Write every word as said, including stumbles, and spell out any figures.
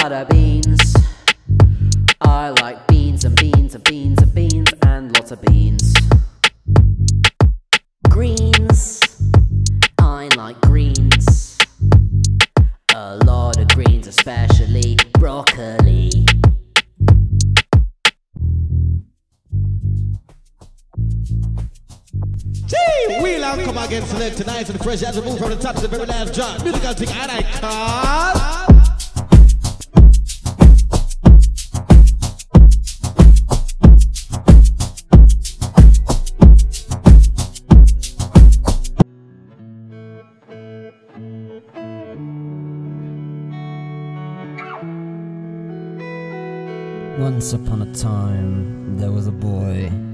lot of beans. I like beans and beans and beans and beans and lots of beans. Greens, I like greens. A lot of greens, especially broccoli. Gee, we'll out come again select tonight and fresh as we move from the top to the very last drop. Musical thing and I call. Once upon a time, there was a boy